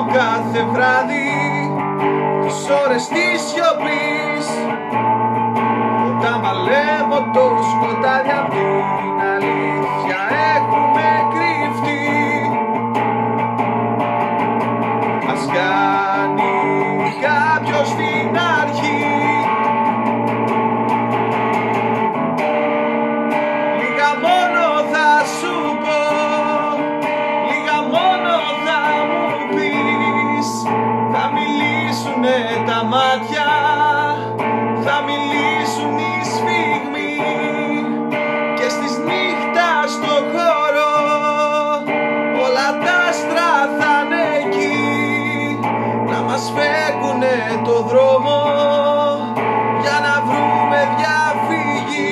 κάθε βράδυ τις ώρες της σιωπής, όταν παλεύω το σκοτάδι απ' την αλήθεια έχουμε κρυφτεί. Ας κάνει κάποιος την αρχή, λίγα μόνο θα σου πω, λίγα μόνο θα μου πεις. Θα μιλήσουνε τα μάτια, θα μιλήσουν οι σφιγμοί, και στις νύχτα στο χώρο όλα τα άστρα θα είναι εκεί, να μας φέγγουνε το δρόμο για να βρούμε διαφύγη.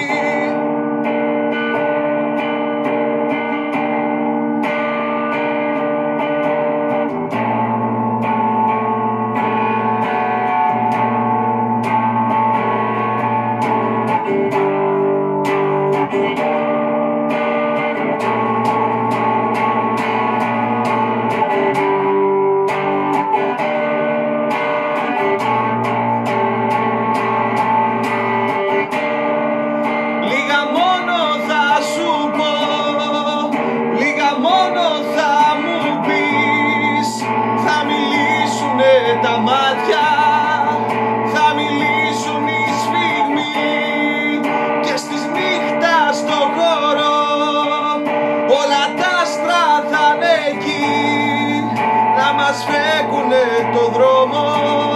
Τα μάτια, θα μιλήσουν οι σφιγμοί, και στις νύχτα στο χώρο όλα τα άστρα θα είναι εκεί, να μας φέγγουνε το δρόμο